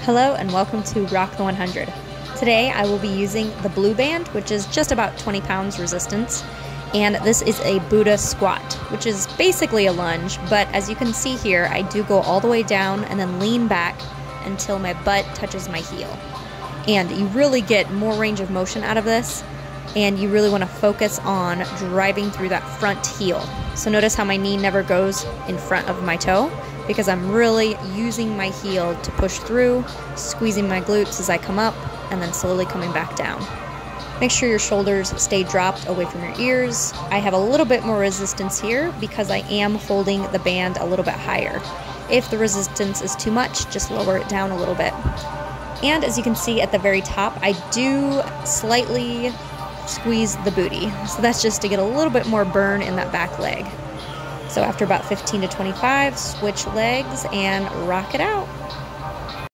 Hello and welcome to Rock the 100. Today I will be using the blue band, which is just about 20 pounds resistance, and this is a Buddha squat, which is basically a lunge, but as you can see here, I do go all the way down and then lean back until my butt touches my heel. And you really get more range of motion out of this, and you really want to focus on driving through that front heel. So notice how my knee never goes in front of my toe, because I'm really using my heel to push through, squeezing my glutes as I come up, and then slowly coming back down. Make sure your shoulders stay dropped away from your ears. I have a little bit more resistance here because I am holding the band a little bit higher. If the resistance is too much, just lower it down a little bit. And as you can see at the very top, I do slightly squeeze the booty. So that's just to get a little bit more burn in that back leg. So after about 15 to 25, switch legs and rock it out.